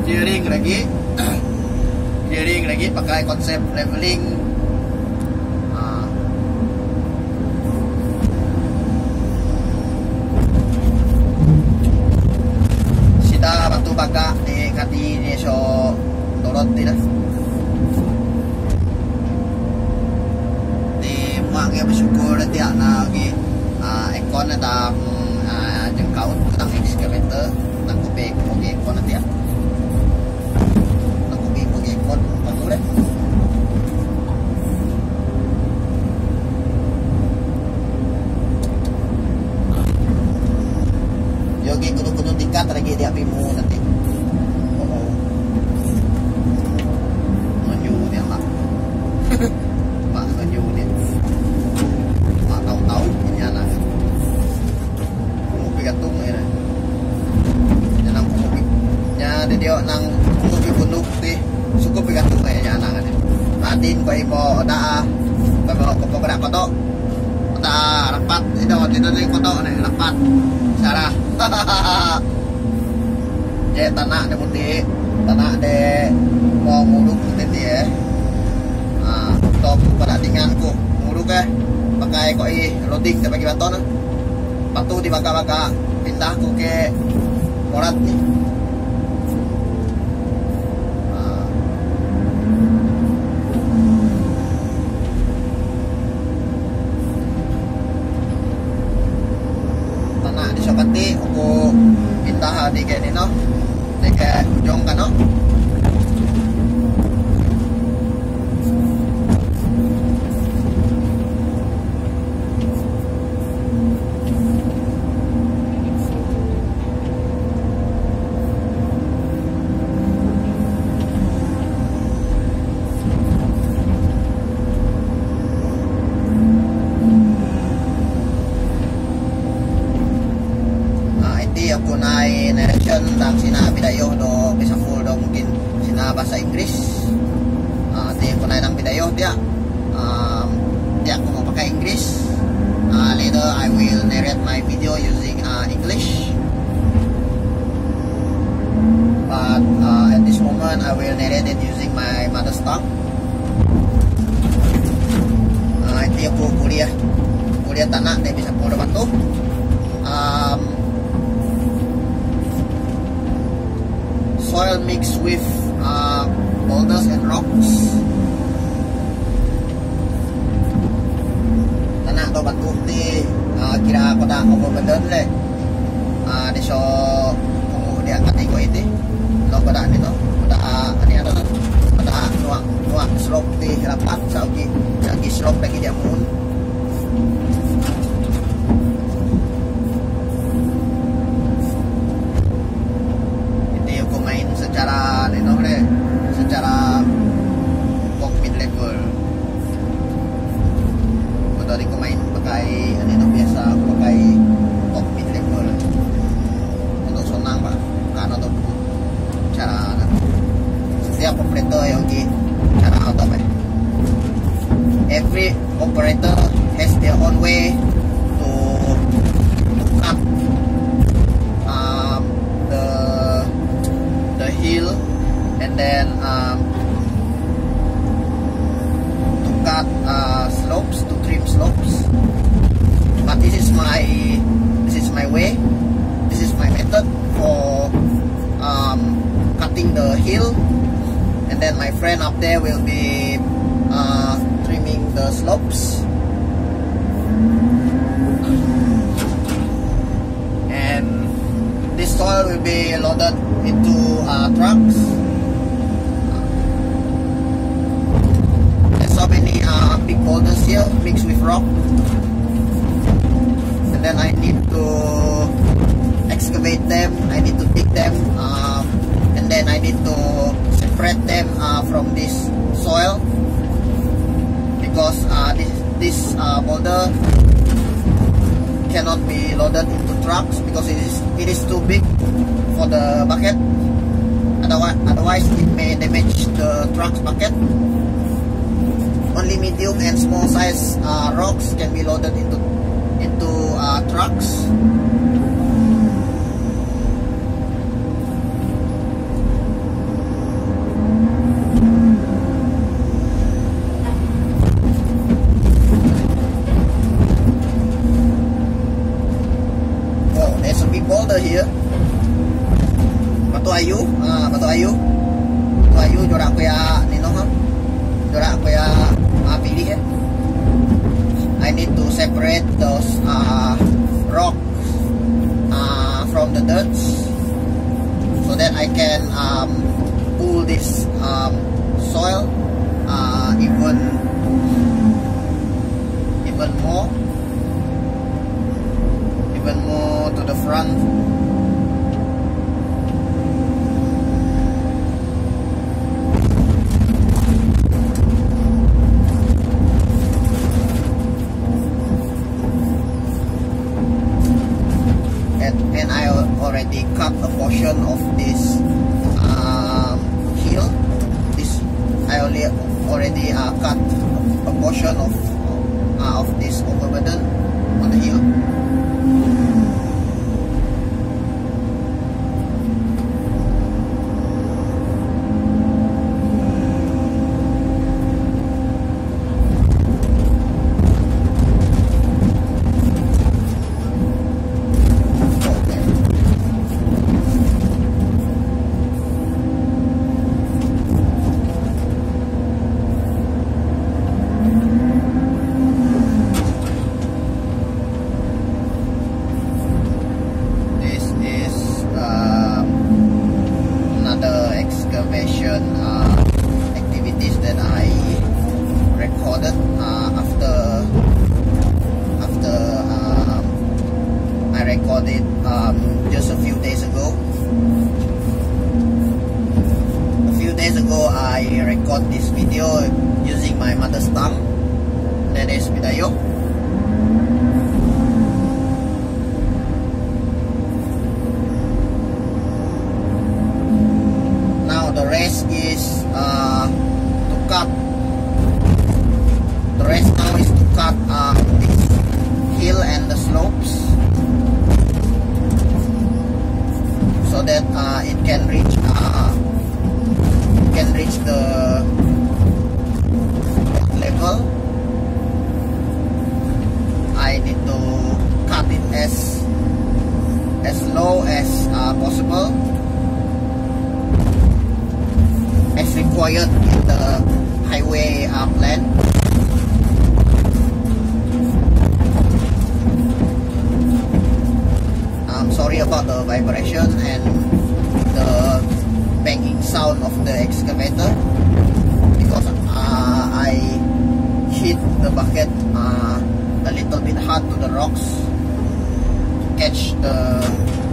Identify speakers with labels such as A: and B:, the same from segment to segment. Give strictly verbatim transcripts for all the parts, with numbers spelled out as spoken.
A: clearing lagi. Clearing lagi pakai konsep leveling. uh. Sida batu baga di kati ni so dorot tidak di muangnya bersyukur dia nak lagi ekon ada jengkau tentang excavator tentang kopi kopi ekon nanti ya. Yogi kudu-kudu tingkat lagi di apimu nanti. Oh, menyu dia lah. Mak menyu dia. Mak tahu-tahu ini anak. Kumu pigatung ini. Jangan kumu pig. Ya dia nang kumu pigunduk deh. Suku pigatung kayaknya anak kan. Ratin ko ibo daa. Kalau ko ko koto. Daa rapat itu itu ni koto ni rapat. Sarah. Jadi tanah de putih, tanah de mau nguruk putih dia. Ah, top pada tingganku nguruk eh. Pakai koi loading dia bagi baton. Patu di baka-baka pindah ku ke morat ni. Pati aku pindah di kayak ni no, di kayak ujung kan no. Aku naik narration tentang sina Bidayuh do bisa full do mungkin sina bahasa Inggris. Uh, dia aku naik tentang Bidayuh dia. Um, dia aku mau pakai Inggris. Uh, later I will narrate my video using uh, English. But uh, at this moment I will narrate it using my mother's tongue. Uh, itu aku kuliah kuliah tanah dia bisa full do batu. Um, Soil mixed with uh, boulders and rocks. Tanah atau batu di uh, kira kota aku benden le. Ah, di so kamu dia angkat iko itu. Lo kota ni to. Kota ani ada. Kota nuak nuak slope di rapat sauki. Lagi slope lagi dia mun. Secara nino deh, secara cockpit level. Kalau tadi aku main pakai nino biasa, aku pakai cockpit level. Untuk senang pak, karena untuk cara setiap operator yang di cara auto pak. Every operator has their own way to cut um, the the hill and then um, to cut uh, slopes, to trim slopes. But this is my this is my way, this is my method for um, cutting the hill, and then my friend up there will be uh, trimming the slopes. And this soil will be loaded into uh, trucks. There's so many uh, big boulders here mixed with rock, and then I need to excavate them. I need to dig them, um, and then I need to separate them uh, from this soil because uh, this this uh, boulder cannot be loaded into trucks because it is it is too big for the bucket. Otherwise, otherwise it may damage the truck's bucket. Only medium and small size uh, rocks can be loaded into into uh, trucks. ayu, ah, batu ayu, batu ayu jorak aku ya nino ha, jorak aku ya ah, pilih ya. I need to separate those uh, rocks uh, from the dirt, so that I can um, pull this um, soil uh, even even more, even more to the front. And I already cut a portion of this um, hill. This I only already uh, cut a portion of uh, of this overburden on the hill. Excavation uh, activities that I recorded uh, after after um, I recorded um, just a few days ago. A few days ago, I record this video using my mother's tongue, that is Bidayuh. The rest is uh, to cut. The rest now is to cut uh, this hill and the slopes, so that uh, it can reach uh, it can reach the level. I need to cut it as as low as uh, possible, as required in the highway uh, plan. I'm sorry about the vibration and the banging sound of the excavator, because uh, I hit the bucket uh, a little bit hard to the rocks to catch the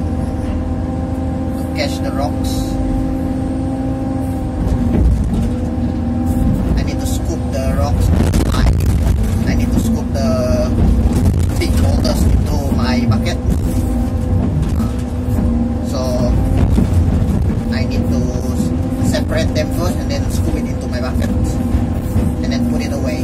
A: to catch the rocks. The rocks, I, I need to scoop the big boulders into my bucket. Uh, so I need to separate them first and then scoop it into my bucket and then put it away.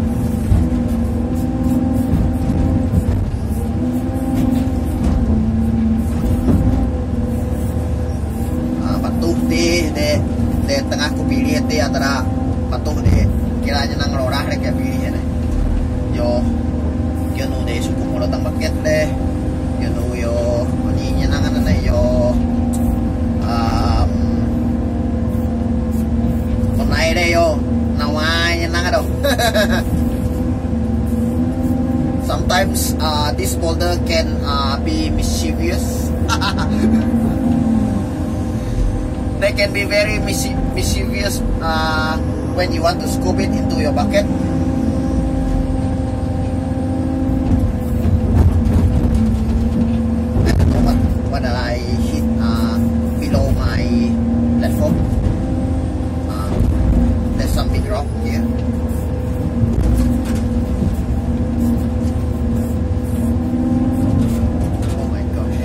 A: Uh, patuh di di di tengah ku pilih di antara patuh di kiranya nang lorah rek ya pilih ya yo yo nu de suku mo datang bucket deh yo nu yo oninya nang ana yo um konai deh yo nawanya nang ado. Sometimes uh, this boulder can uh, be mischievous. They can be very mischievous uh, when you want to scoop it into your bucket. I don't know what, what I hit uh, below my platform. Uh, there's some big rock here. Oh my gosh.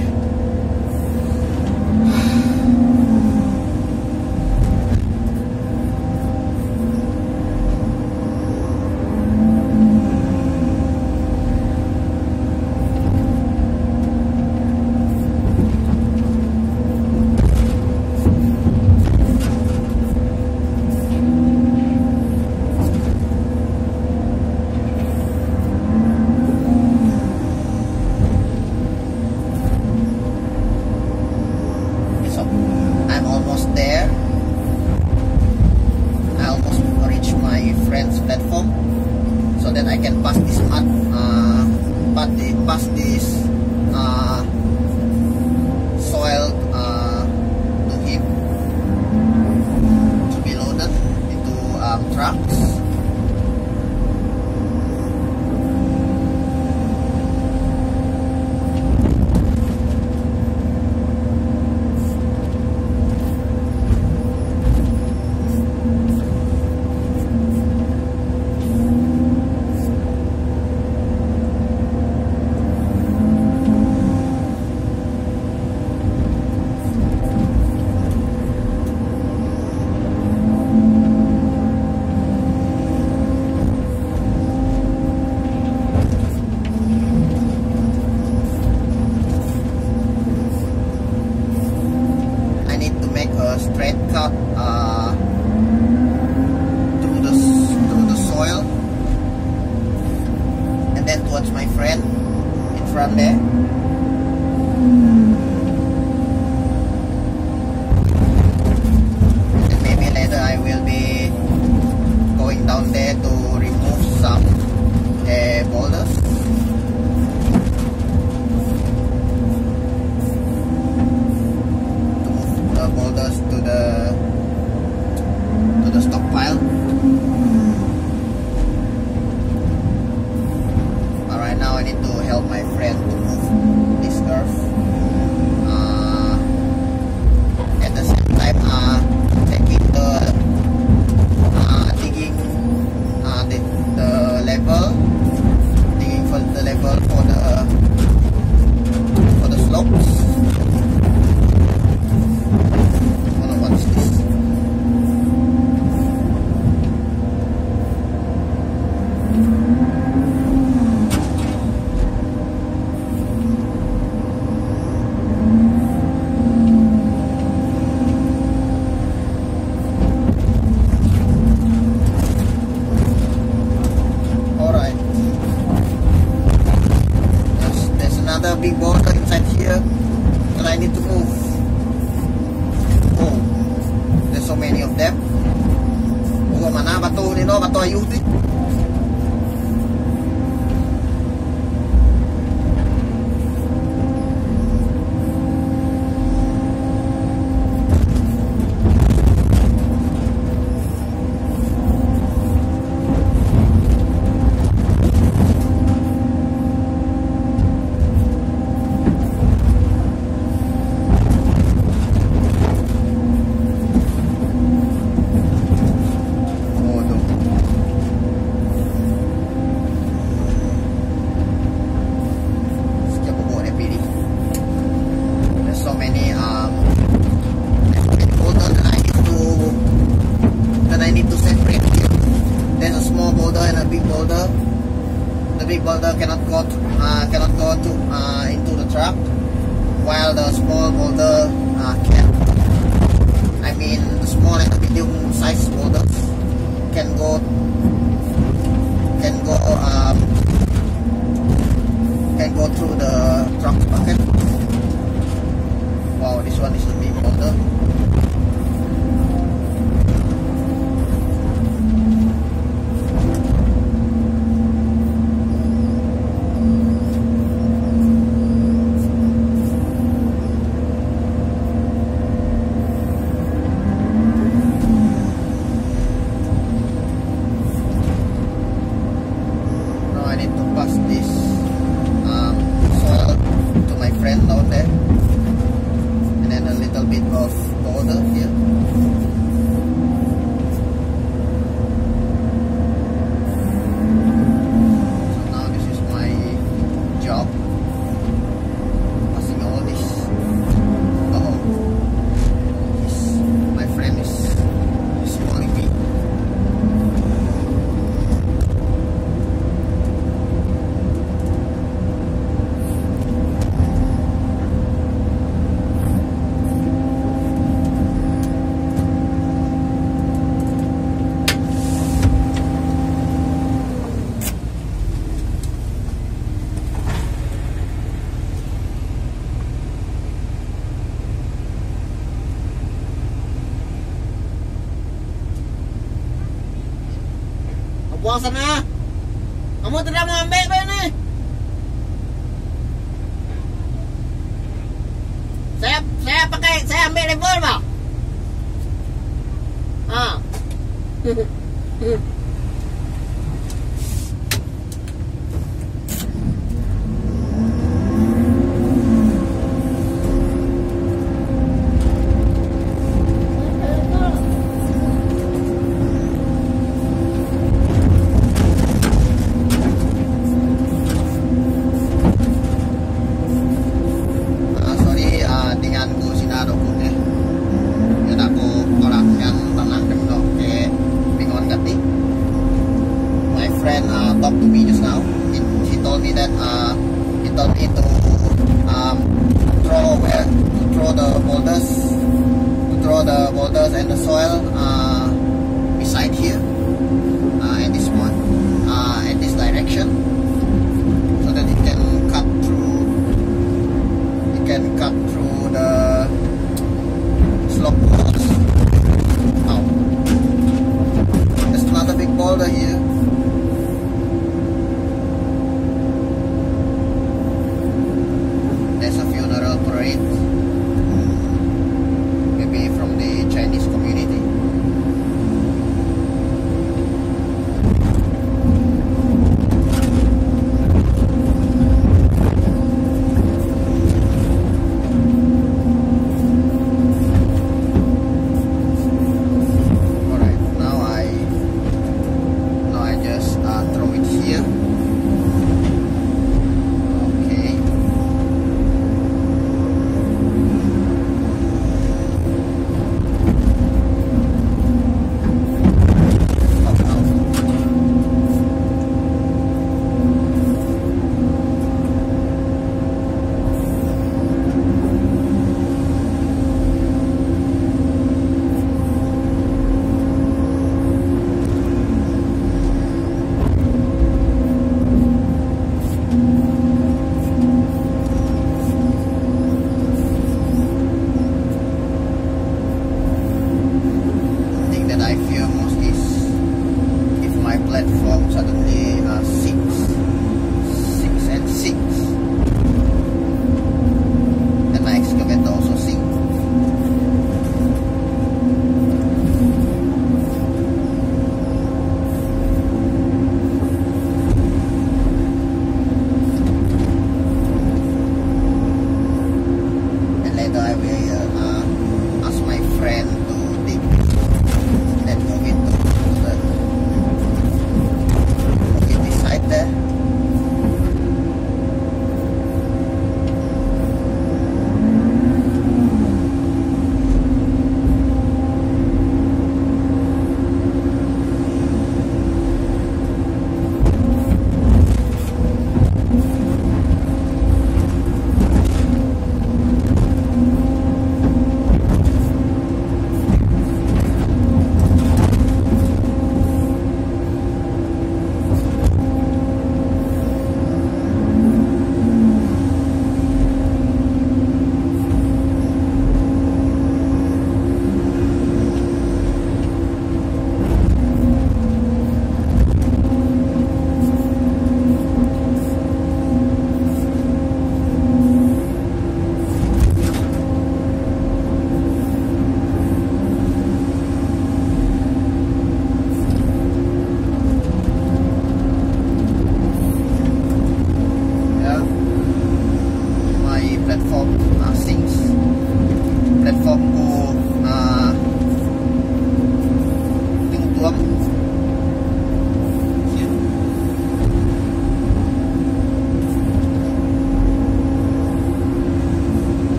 A: pass the pass this uh, soil uh, to him to be loaded into um, trucks. Straight cut uh, through the through the soil, and then towards my friend in front there. And maybe later I will be going down there to remove some uh, boulders. Boulders to the to the stockpile. But right now I need to help my friend to move this earth. Uh, at the same time, uh, taking the uh, digging uh, the, the level, digging for the level for the for the slopes. Big boulder inside here that I need to move. Oh, there's so many of them. Oh, mana bato ni no, bato ayuti. The big boulder cannot go to, uh, cannot go to uh, into the truck, while the small boulder uh, can. I mean, the small and the medium size boulders can go can go um, can go through the truck bucket. Wow, this one is a big boulder. Buang sana. Kamu tidak mau ambil apa ini?
B: Saya saya pakai saya ambil level bang. Ah.
A: Talked to me just now. He, he told me that uh, he told me to um, throw where to throw the boulders, to throw the boulders and the soil uh, beside here.